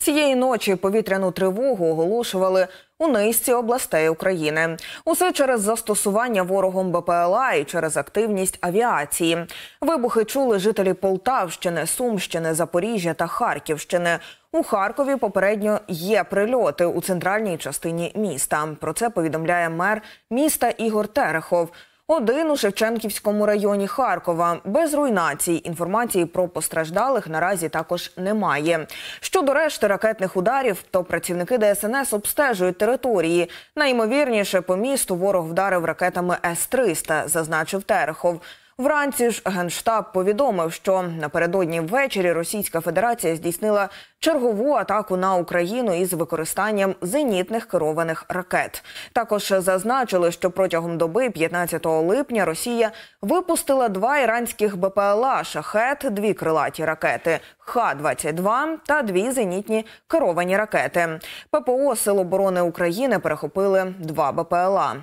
Цієї ночі повітряну тривогу оголошували у низці областей України. Усе через застосування ворогом БПЛА і через активність авіації. Вибухи чули жителі Полтавщини, Сумщини, Запоріжжя та Харківщини. У Харкові попередньо є прильоти у центральній частині міста. Про це повідомляє мер міста Ігор Терехов. Один у Шевченківському районі Харкова. Без руйнацій. Інформації про постраждалих наразі також немає. Щодо решти ракетних ударів, то працівники ДСНС обстежують території. Найімовірніше, по місту ворог вдарив ракетами С-300, зазначив Терехов. Вранці ж Генштаб повідомив, що напередодні ввечері Російська Федерація здійснила чергову атаку на Україну із використанням зенітних керованих ракет. Також зазначили, що протягом доби 15 липня Росія випустила 2 іранських БПЛА «Шахед», 2 крилаті ракети Х-22 та 2 зенітні керовані ракети. ППО Сил оборони України перехопили 2 БПЛА.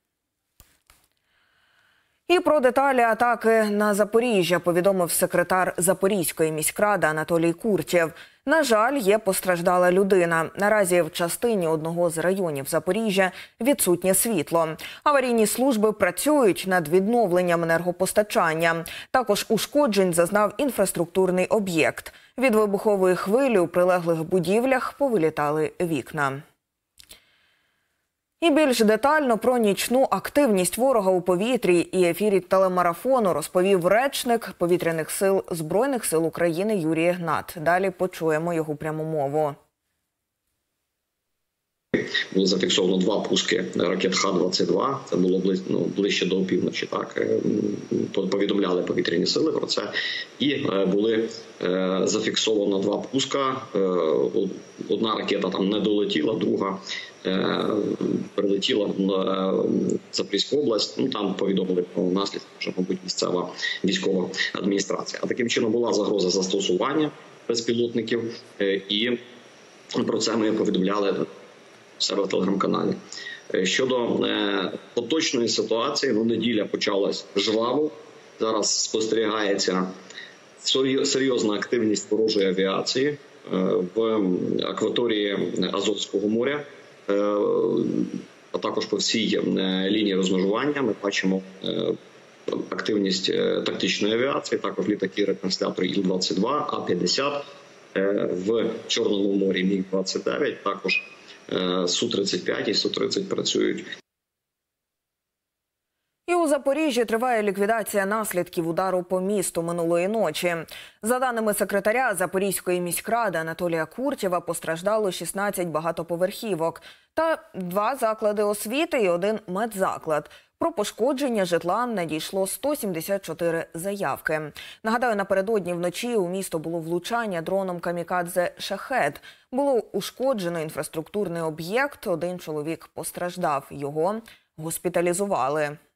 І про деталі атаки на Запоріжжя повідомив секретар Запорізької міськради Анатолій Куртєв. На жаль, є постраждала людина. Наразі в частині одного з районів Запоріжжя відсутнє світло. Аварійні служби працюють над відновленням енергопостачання. Також ушкоджень зазнав інфраструктурний об'єкт. Від вибухової хвилі у прилеглих будівлях повилітали вікна. І більш детально про нічну активність ворога у повітрі і ефірі телемарафону розповів речник Повітряних сил Збройних сил України Юрій Ігнат. Далі почуємо його пряму мову. Було зафіксовано 2 пуски ракет Х-22, це було ближче до опівночі, так, повідомляли повітряні сили про це. І були зафіксовано 2 пуска, одна ракета там не долетіла, друга прилетіла в Запорізьку область, там повідомили про наслідки, що, мабуть, місцева військова адміністрація. А таким чином була загроза застосування безпілотників, і про це ми повідомляли в себе в телеграм-каналі. Щодо поточної ситуації, неділя почалась жваво. Зараз спостерігається серйозна активність ворожої авіації в акваторії Азовського моря, а також по всій лінії розмежування. Ми бачимо активність тактичної авіації, також літаки-ретранслятори Іл-22, А-50, в Чорному морі Міг-29, також Су-35 і Су-30 працюють. І у Запоріжжі триває ліквідація наслідків удару по місту минулої ночі. За даними секретаря Запорізької міськради Анатолія Куртєва, постраждало 16 багатоповерхівок та 2 заклади освіти і 1 медзаклад. Про пошкодження житла надійшло 174 заявки. Нагадаю, напередодні вночі у місто було влучання дроном камікадзе «Шахед». Було ушкоджено інфраструктурний об'єкт, 1 чоловік постраждав. Його госпіталізували.